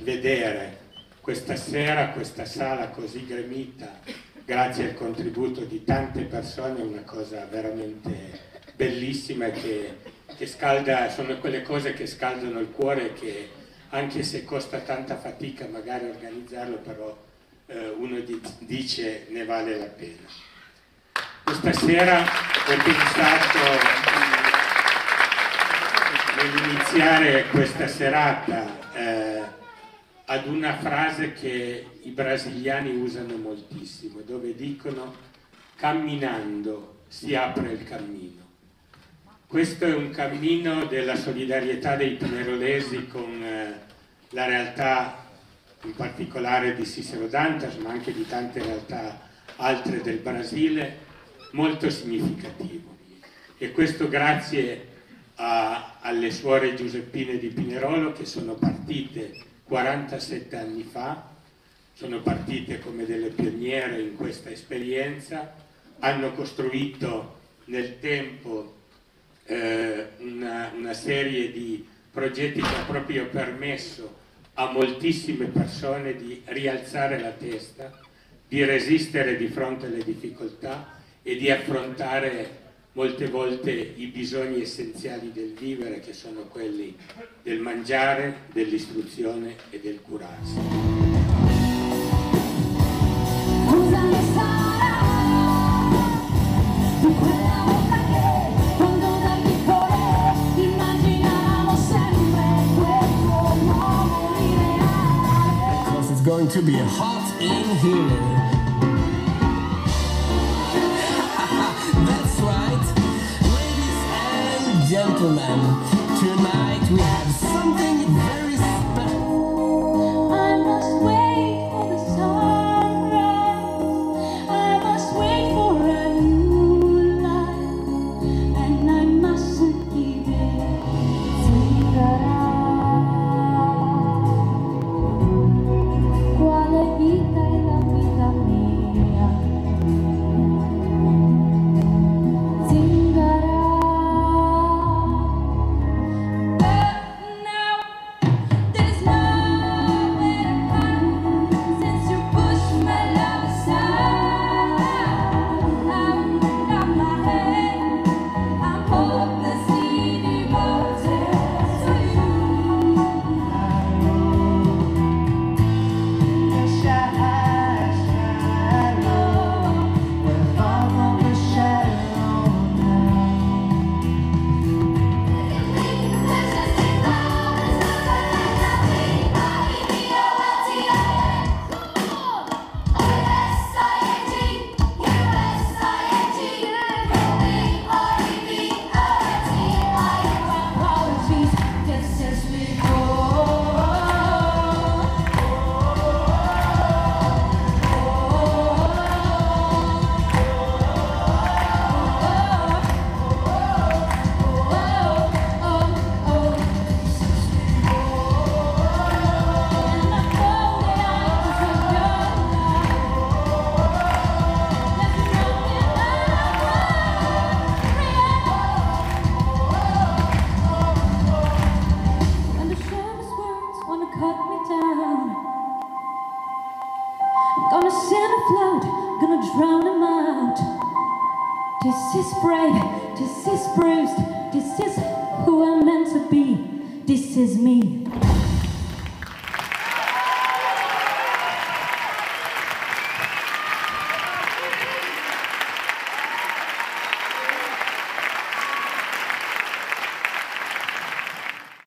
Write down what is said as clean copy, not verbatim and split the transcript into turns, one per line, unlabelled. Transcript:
vedere questa sera questa sala così gremita grazie al contributo di tante persone è una cosa veramente bellissima e che scalda, sono quelle cose che scaldano il cuore, che anche se costa tanta fatica magari organizzarlo, però uno dice ne vale la pena. Questa sera ho pensato nell'iniziare questa serata ad una frase che i brasiliani usano moltissimo, dove dicono: camminando si apre il cammino. Questo è un cammino della solidarietà dei pinerolesi con la realtà in particolare di Cícero Dantas, ma anche di tante realtà altre del Brasile, molto significativo. E questo grazie alle suore Giuseppine di Pinerolo, che sono partite 47 anni fa, sono partite come delle pioniere in questa esperienza, hanno costruito nel tempo una serie di progetti che ha proprio permesso a moltissime persone di rialzare la testa, di resistere di fronte alle difficoltà e di affrontare molte volte i bisogni essenziali del vivere, che sono quelli del mangiare, dell'istruzione e del curarsi.
It's going to be hot in here. That's right, ladies and gentlemen, tonight we have something very special.
I must wait for the sunrise, I must wait for a new life, and I mustn't give it to quale vita è la vita mia? Zingara. But now there's nowhere to hide since you pushed my love aside. I'm on my head, I'm hopelessly devoted to you. Gonna send a float, gonna drown him out. This is brave, this is bruised, this is who I'm meant to be. This is me.